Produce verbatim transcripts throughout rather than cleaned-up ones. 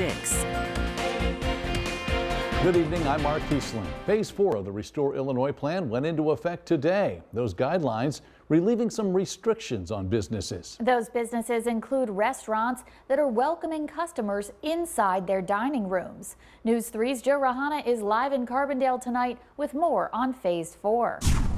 six. Good evening, I'm Mark Kiesling. Phase four of the Restore Illinois plan went into effect today. Those guidelines relieving some restrictions on businesses. Those businesses include restaurants that are welcoming customers inside their dining rooms. News three's Joe Rahana is live in Carbondale tonight with more on phase four.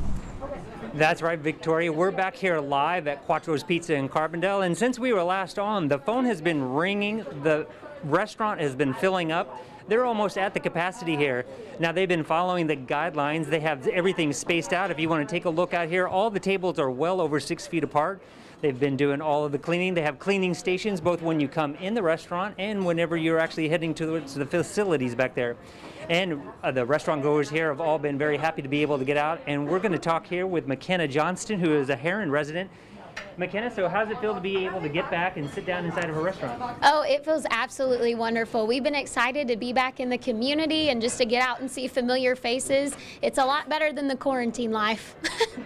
That's right, Victoria. We're back here live at Quattro's Pizza in Carbondale, and since we were last on, the phone has been ringing. The restaurant has been filling up. They're almost at the capacity here. Now, they've been following the guidelines. They have everything spaced out. If you want to take a look out here, all the tables are well over six feet apart. They've been doing all of the cleaning. They have cleaning stations both when you come in the restaurant and whenever you're actually heading towards the facilities back there. And uh, the restaurant goers here have all been very happy to be able to get out. And we're going to talk here with McKenna Johnston, who is a Heron resident. McKenna, so how does it feel to be able to get back and sit down inside of a restaurant? Oh, it feels absolutely wonderful. We've been excited to be back in the community and just to get out and see familiar faces. It's a lot better than the quarantine life.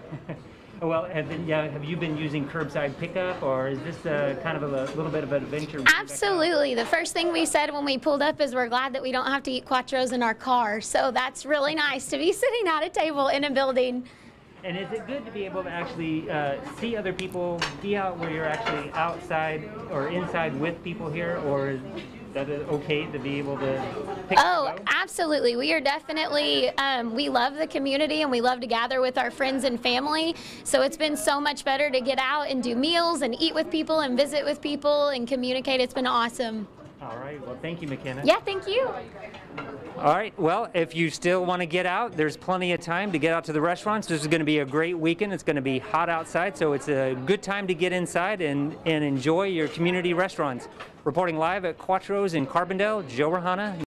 Well, have, been, yeah, have you been using curbside pickup, or is this uh, kind of a, a little bit of an adventure? Absolutely. The first thing we said when we pulled up is we're glad that we don't have to eat Quattros in our car. So that's really nice to be sitting at a table in a building. And is it good to be able to actually uh, see other people, be out where you're actually outside or inside with people here, or is that okay to be able to pick Oh, absolutely. We are definitely, um, we love the community and we love to gather with our friends and family. So it's been so much better to get out and do meals and eat with people and visit with people and communicate. It's been awesome. All right. Well, thank you, McKenna. Yeah, thank you. All right. Well, if you still want to get out, there's plenty of time to get out to the restaurants. This is going to be a great weekend. It's going to be hot outside, so it's a good time to get inside and, and enjoy your community restaurants. Reporting live at Quattro's in Carbondale, Joe Rahana.